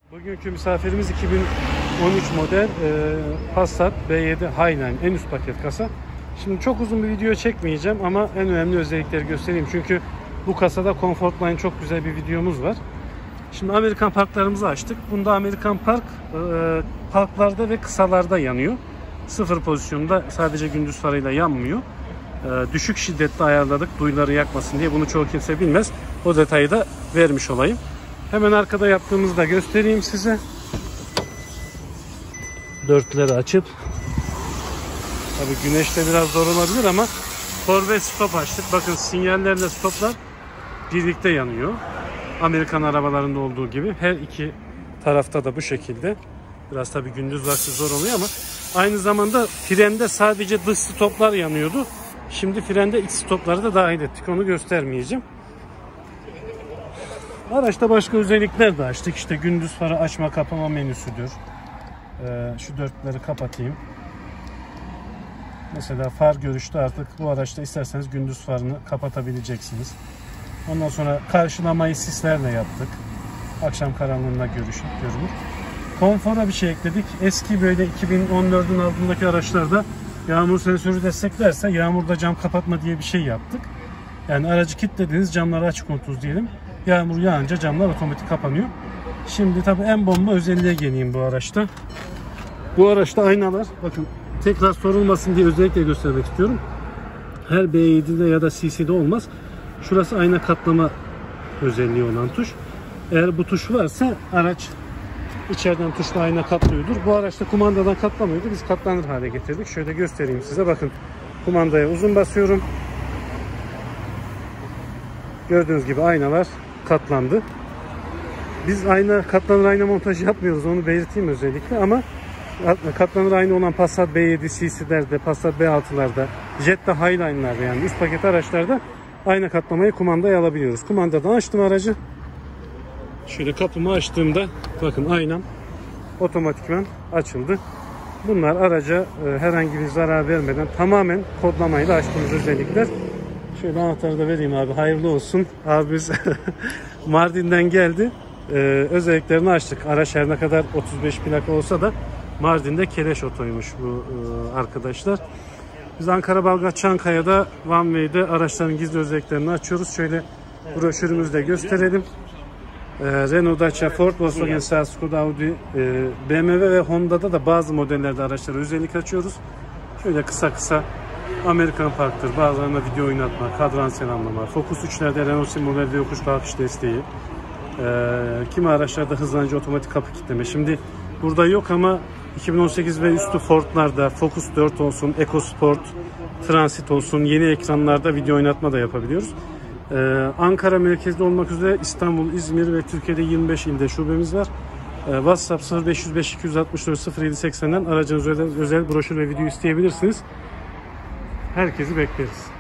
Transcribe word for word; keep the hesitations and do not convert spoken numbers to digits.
Bugünkü misafirimiz iki bin on üç model e, Passat B yedi Highline en üst paket kasa. Şimdi çok uzun bir video çekmeyeceğim ama en önemli özellikleri göstereyim. Çünkü bu kasada Comfortline çok güzel bir videomuz var. Şimdi Amerikan parklarımızı açtık. Bunda Amerikan park e, parklarda ve kısalarda yanıyor. Sıfır pozisyonda sadece gündüz farıyla yanmıyor. E, düşük şiddette ayarladık duyuları yakmasın diye. Bunu çoğu kimse bilmez. O detayı da vermiş olayım. Hemen arkada yaptığımızı da göstereyim size. Dörtleri açıp, tabii güneşte biraz zor olabilir ama for ve stop açtık. Bakın sinyallerle stoplar birlikte yanıyor. Amerikan arabalarında olduğu gibi her iki tarafta da bu şekilde. Biraz tabii gündüz vakti zor oluyor ama aynı zamanda frende sadece dış stoplar yanıyordu. Şimdi frende iç stopları da dahil ettik. Onu göstermeyeceğim. Araçta başka özellikler de açtık. İşte gündüz farı açma kapama menüsüdür. Ee, şu dörtleri kapatayım. Mesela far görüşte artık bu araçta isterseniz gündüz farını kapatabileceksiniz. Ondan sonra karşılamayı sislerle yaptık. Akşam karanlığında görüşüp görünür. Konfora bir şey ekledik. Eski böyle iki bin on dördün altındaki araçlarda yağmur sensörü desteklerse yağmurda cam kapatma diye bir şey yaptık. Yani aracı kilitlediğiniz camları açık unutunuz diyelim. Yağmur yağınca camlar otomatik kapanıyor. Şimdi tabii en bomba özelliğe geleyim bu araçta. Bu araçta aynalar, bakın tekrar sorulmasın diye özellikle göstermek istiyorum. Her B yedi'de ya da C C'de olmaz. Şurası ayna katlama özelliği olan tuş. Eğer bu tuş varsa araç içeriden tuşla ayna katlıyordur. Bu araçta kumandadan katlamıyordu. Biz katlanır hale getirdik. Şöyle göstereyim size. Bakın kumandaya uzun basıyorum. Gördüğünüz gibi aynalar katlandı. Biz ayna katlanır ayna montajı yapmıyoruz. Onu belirteyim özellikle ama katlanır ayna olan Passat B yedi C C'lerde, Passat B altı'larda, Jetta Highline'larda yani üst paket araçlarda ayna katlamayı kumandaya alabiliyoruz. Kumandadan açtım aracı. Şöyle kapımı açtığımda bakın aynam otomatikman açıldı. Bunlar araca e, herhangi bir zarar vermeden tamamen kodlamayla açtığımız özellikler. Şöyle anahtarı da vereyim abi. Hayırlı olsun. Abimiz Mardin'den geldi. Ee, özelliklerini açtık. Araç her ne kadar otuz beş plaka olsa da Mardin'de Keleş Oto'ymuş bu e, arkadaşlar. Biz Ankara Balgat Çankaya'da One Way'de araçların gizli özelliklerini açıyoruz. Şöyle broşürümüzde gösterelim. Ee, Renault, Dacia, Ford, Volkswagen, Seat, Skoda, Audi, e, B M W ve Honda'da da bazı modellerde araçlara özellik açıyoruz. Şöyle kısa kısa Amerikan parktır, bazılarına video oynatma, kadran selamlama, Focus üçlerde Renault Simulator ve yokuş kalkış desteği, ee, kimi araçlarda hızlanıcı otomatik kapı kilitleme. Şimdi burada yok ama iki bin on sekiz ve üstü Ford'larda Focus dört olsun, EcoSport, Transit olsun, yeni ekranlarda video oynatma da yapabiliyoruz. Ee, Ankara merkezli olmak üzere İstanbul, İzmir ve Türkiye'de yirmi beş ilde şubemiz var. Ee, WhatsApp sıfır beş yüz beş iki yüz altmış dört sıfır yedi seksen'den aracınız özel, özel broşür ve video isteyebilirsiniz. Herkesi bekleriz.